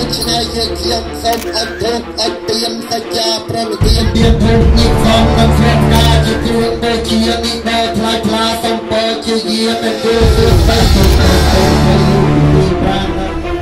ឆ្នៃយើងខ្ញុំសូមអត់ទុកអត់ទៀមសច្ចាប្រណិធានទៀមធំញិសំនឹងស្រាប់ការជាគ្រឿងដូចជានេះដែលខ្លាចខ្លាសំពើជាយាមគូសួស្ដីទៅប្រាណ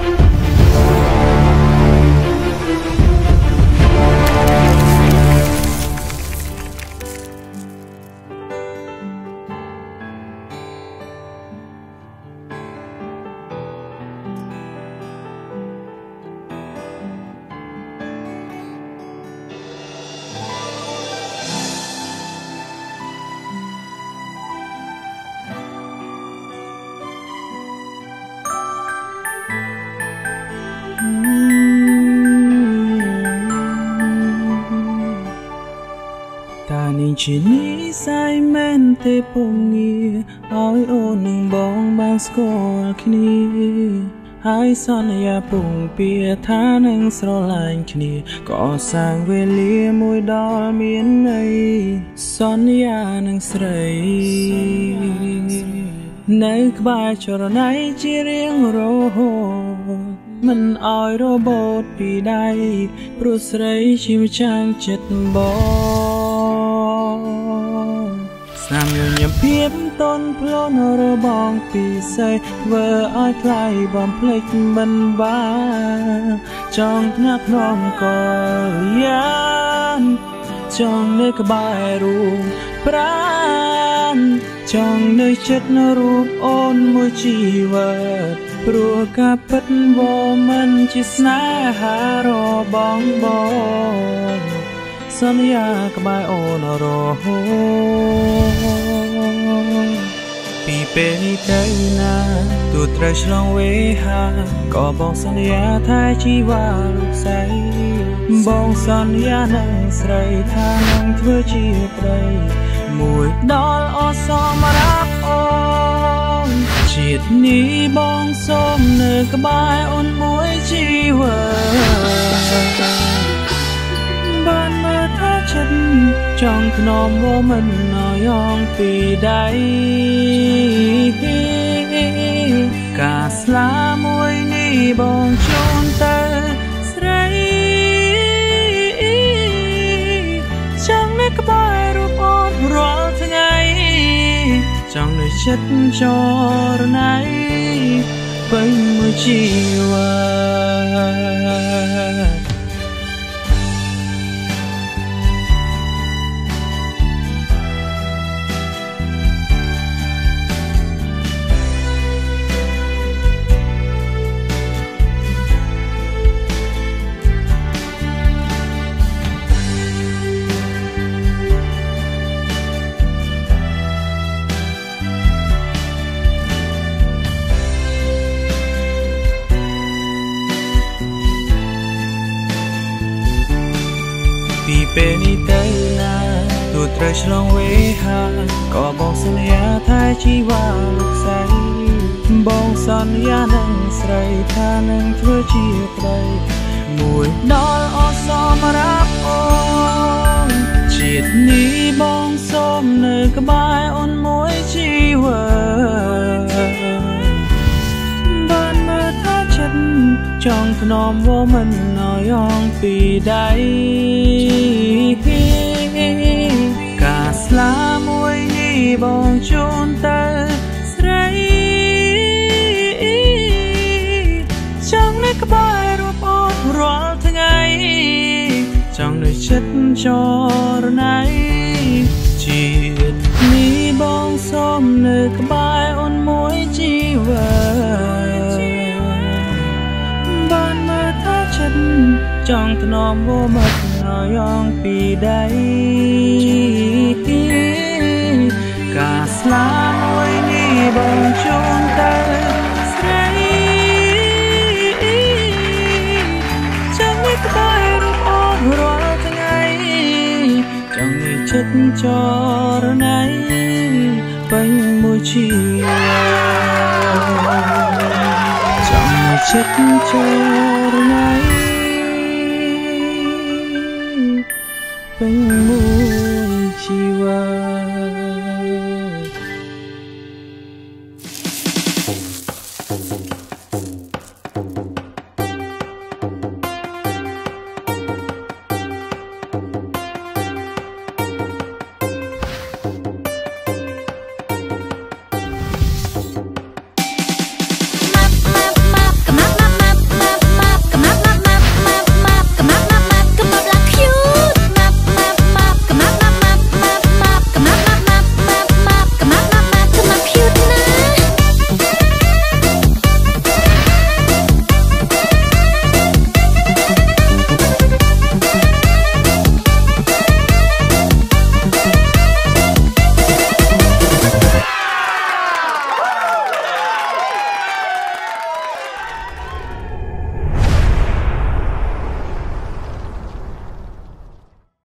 ជានិស័យមែនទេពងងារឲ្យអូននឹងបងបានស្គាល់គ្នាហើយសន្យាពងពាថានឹងស្រឡាញ់គ្នាក៏សាងវេលាមួយដល់មានន័យសន្យានឹងស្រីនៅក្បែរចរណៃជារៀងរហូតមិនឲ្យរបូតពីដៃព្រោះស្រីជាម្ចាស់ចិត្តបងស្នាមញញឹមភាពតន់ផ្លន់របស់ពីស័យធ្វើឲ្យថ្លៃបំភ្លេចមិនបានចង់ថ្នាក់ភ្នំក៏យ៉ាងចង់នៅក្បែររូបប្រាណចង់នៅចិត្តរូបអូនមួយជីវិតព្រោះការពិតវាមិនជាស្នេហារបស់បងសន្យាក្បែរអូនរហូតពីពេលនេះទៅណាទោះត្រូវឆ្លងវេហាក៏បងសន្យាថាជីវ៉ាលោកស្រីបងសន្យានឹងស្រីថានឹងធ្វើជាប្តីមួយដល់អសមរាប់អូនជាតិនេះបងសូមនៅក្បែរអូនមួយជីវិតបានមើលថាចិត្តចង់ធ្នមវមិនឲ្យអងពីដៃការស្លាមួយនេះបងជូនទៅស្រីចង់នៅក្បែររូបអូនរាល់ថ្ងៃចង់នៅចិត្តចរណៃពេញមួយជីវិតពីពេលនេះទៅណាទោះត្រូវឆ្លងវេហាក៏បងសន្យាថាជីវ៉ាលោកស្រីបងសន្យានឹងស្រីថានឹងធ្វើជាប្តីមួយដល់អសមរាប់អូនជាតិនេះបងសូមនៅក្បែរអូនមួយជីវិតបានមើលថាចិត្តចង់ធ្នមវមិនឲ្យអងពីដៃការស្លាមួយនេះបងជូនទៅស្រីចង់នៅក្បែររូបអូនរាល់ថ្ងៃចង់នៅចិត្តចរណៃជាតិនេះបងសូមនៅក្បែរអូនមួយជីវិតបានមើលថាចិត្តចង់ធ្នមវមិនឲ្យអងពីដៃការស្លាមួយនេះបងជូនទៅស្រីចង់នៅក្បែររូបអូនរាល់ថ្ងៃចង់នៅចិត្តចរណៃពេញមួយជីវិតចង់នៅចិត្តចរណៃពេញមួយ